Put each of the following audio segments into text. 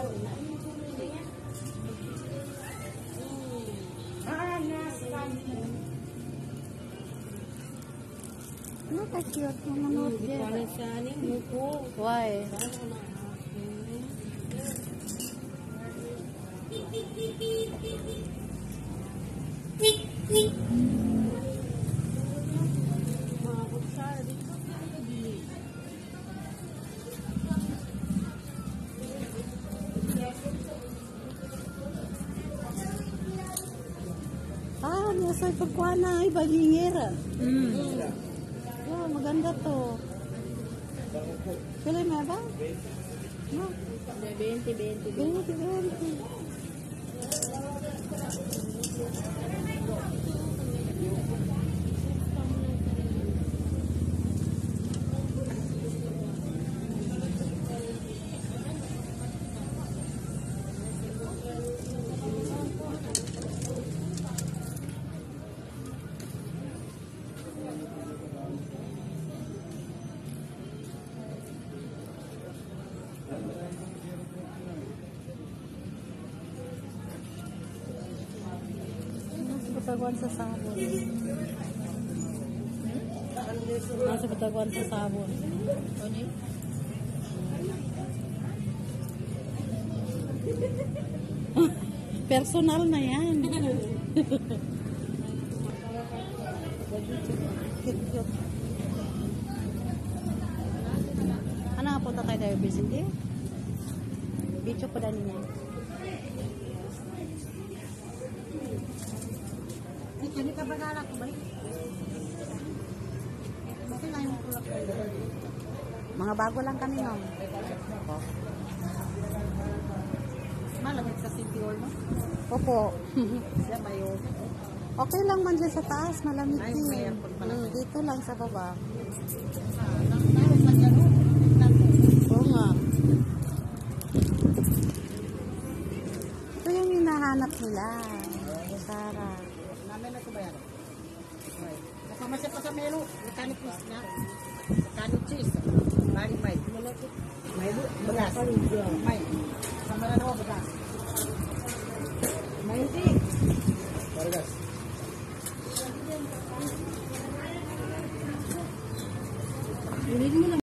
Ano ka cute? Manonood niya. Why? Nasa pagkuha na ay balingera. Oh, maganda to. Pila na ba? No. 20. Pataguan sa sabon. Nasa pataguan sa sabon. Personal na yan. Cute. Ano nga punta tayo tayo visit? Bicho pa dani niya. Ini kabar anak ko ba? Bakit lang yung tulak ko? Mga bago lang kami, ma'am. Malamig sa City Hall, no? Opo. Okay lang man dyan sa taas, malamig din. Dito lang sa baba. Oo nga. Ito yung hinahanap nila. Sarah. Namin na ito ba yan? Nakamasya pa sa melo. Mechanic cheese. Bali may. May bagas. May. Sama na nawa bagas. May hindi. Bagas. Ulit mo lang.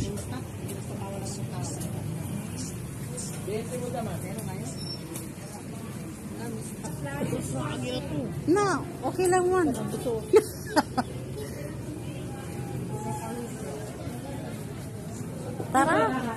Na, okay lang man. Tara.